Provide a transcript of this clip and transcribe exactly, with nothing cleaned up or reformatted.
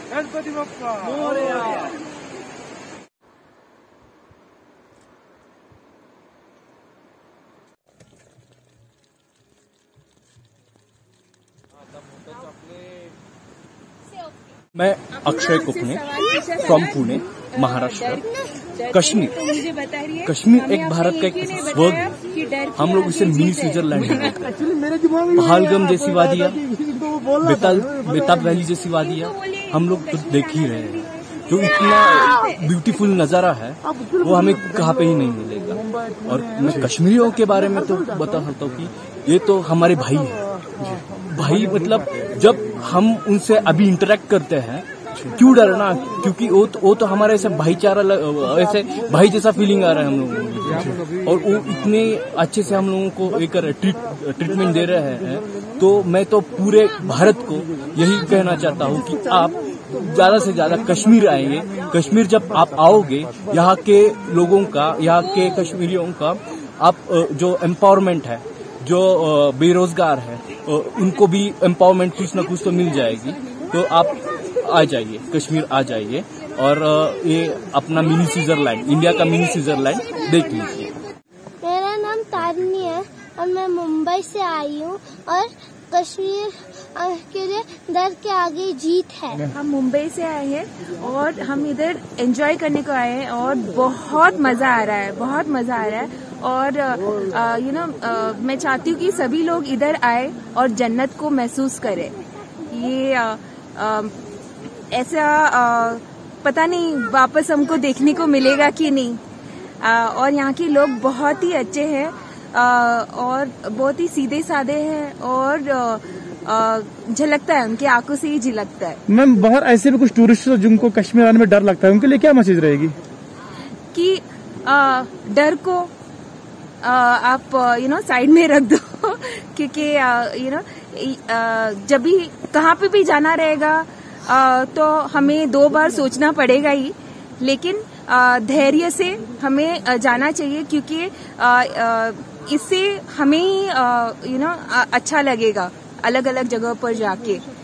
गणपति बप्पा मोरया। मैं अक्षय कुपने फ्रॉम पुणे, महाराष्ट्र। कश्मीर कश्मीर एक भारत का एक स्वर्ग है। हम लोग इसे मिनी स्विट्जरलैंड पहलगाम जैसी वादियाँ, बेताल बेताब वैली जैसी वादियाँ हम लोग तो देख ही रहे हैं। जो इतना ब्यूटीफुल नजारा है वो हमें कहाँ पे ही नहीं मिलेगा। और मैं कश्मीरियों के बारे में तो बता सकता हूँ कि ये तो हमारे भाई है। भाई मतलब जब हम उनसे अभी इंटरेक्ट करते हैं क्यों डरना, क्योंकि वो तो, वो तो हमारे ऐसे भाईचारा ऐसे भाई जैसा फीलिंग आ रहा है हम लोगों को। और वो इतने अच्छे से हम लोगों को एक ट्रीट ट्रीटमेंट दे रहे हैं। तो मैं तो पूरे भारत को यही कहना चाहता हूँ कि आप ज्यादा से ज्यादा कश्मीर आएंगे। कश्मीर जब आप आओगे, यहाँ के लोगों का, यहाँ के कश्मीरियों का आप जो एम्पावरमेंट है, जो बेरोजगार है, उनको भी एम्पावरमेंट कुछ न कुछ तो मिल जाएगी। तो आप आ जाइए, कश्मीर आ जाइए और ये अपना मिनी स्विट्जरलैंड, इंडिया का मिनी स्विट्जरलैंड देख लीजिए। मेरा नाम तारनी है और मैं मुंबई से आई हूँ और कश्मीर के लिए डर के आगे जीत है। हम मुंबई से आए हैं और हम इधर एंजॉय करने को आए हैं और बहुत मजा आ रहा है, बहुत मजा आ रहा है। और यू नो मैं चाहती हूँ कि सभी लोग इधर आए और जन्नत को महसूस करें। ये आ, आ, ऐसा आ, पता नहीं वापस हमको देखने को मिलेगा कि नहीं। आ, और यहाँ के लोग बहुत ही अच्छे हैं और बहुत ही सीधे साधे हैं और झलकता है, उनकी आंखों से ही झलकता है। मैम, बाहर ऐसे भी कुछ टूरिस्ट जिनको कश्मीर आने में डर लगता है, उनके लिए क्या मैसेज रहेगी? कि आ, डर को आ, आप यू नो साइड में रख दो क्योंकि यू नो जब भी कहाँ पे भी जाना रहेगा आ, तो हमें दो बार सोचना पड़ेगा ही, लेकिन धैर्य से हमें जाना चाहिए क्योंकि इससे हमें यू नो अच्छा लगेगा अलग अलग जगह पर जाके।